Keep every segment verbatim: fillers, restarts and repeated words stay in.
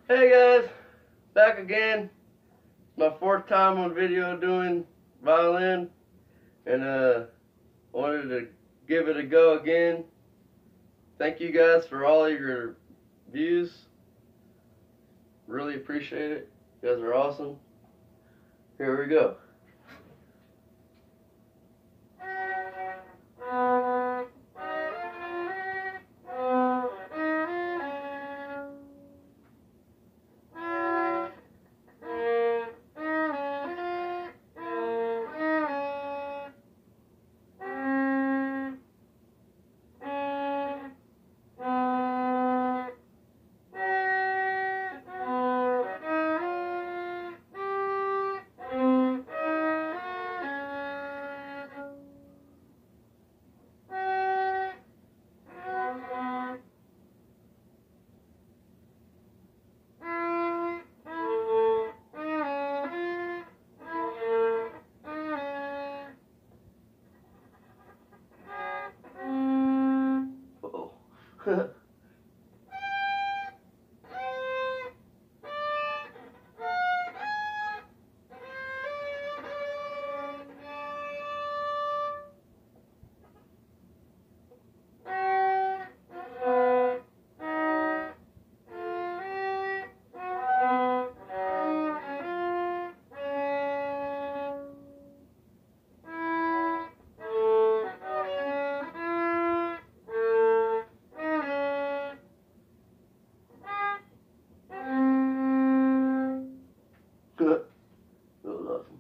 Hey guys, back again. It's my fourth time on video doing violin, and uh, wanted to give it a go again. Thank you guys for all of your views. Really appreciate it. You guys are awesome. Here we go. Uh-oh. That was awesome.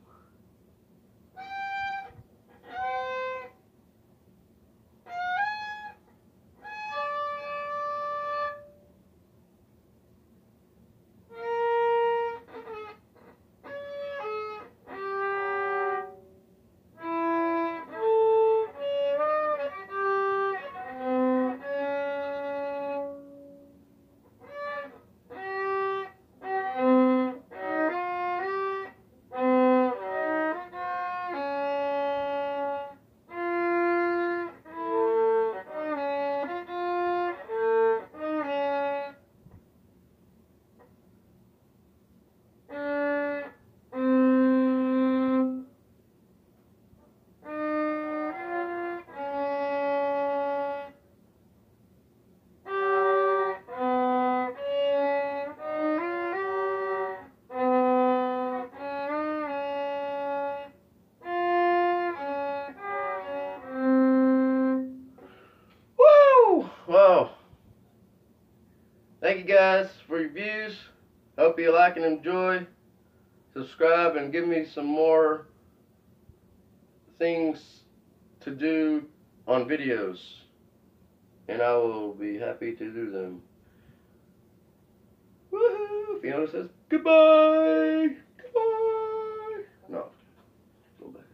Wow. Thank you guys for your views. Hope you like and enjoy. Subscribe and give me some more things to do on videos, and I will be happy to do them. Woohoo! Fiona says goodbye. Goodbye. No. Go back.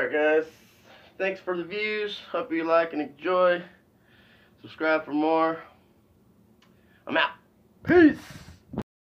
Alright guys, thanks for the views. Hope you like and enjoy. Subscribe for more. I'm out. Peace.